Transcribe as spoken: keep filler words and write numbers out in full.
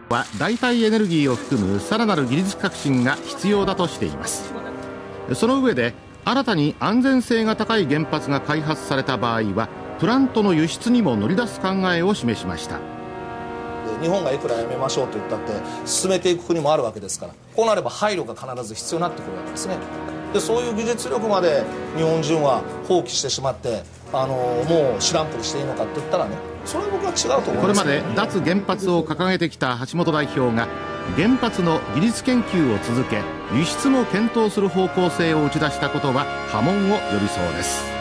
は代替エネルギーを含むさらなる技術革新が必要だとしています。その上で、新たに安全性が高い原発が開発された場合はプラントの輸出にも乗り出す考えを示しました。 日本がいくらやめましょうと言ったって進めていく国もあるわけですから、こうなれば配慮が必ず必要になってくるわけですね。でそういう技術力まで日本人は放棄してしまって、あのもう知らんぷりしていいのかって言ったらね、それは僕は違うと思います。 これまで脱原発を掲げてきた橋本代表が原発の技術研究を続け、輸出も検討する方向性を打ち出したことは波紋を呼びそうです。